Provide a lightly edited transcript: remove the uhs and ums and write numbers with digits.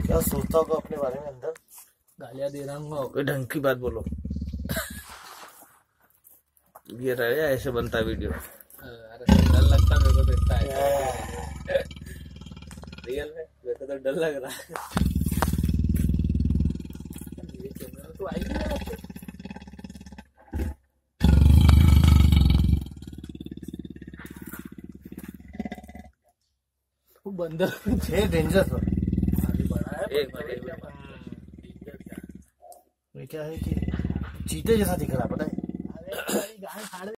क्या सोचता होगा अपने बारे में अंदर। गालियां दे रहा हूँ। कोई ढंग की बात बोलो। ये रहा ऐसे बनता है वीडियो। अरे डर लगता मेरे को देखता है रियल में मेरे को तो डर लग रहा है। ये कैमरा तो आई नहीं। बंदर ये डेंजर अभी बड़ा है। एक क्या है कि चीते जैसा दिख रहा है, पता है। अरे गाय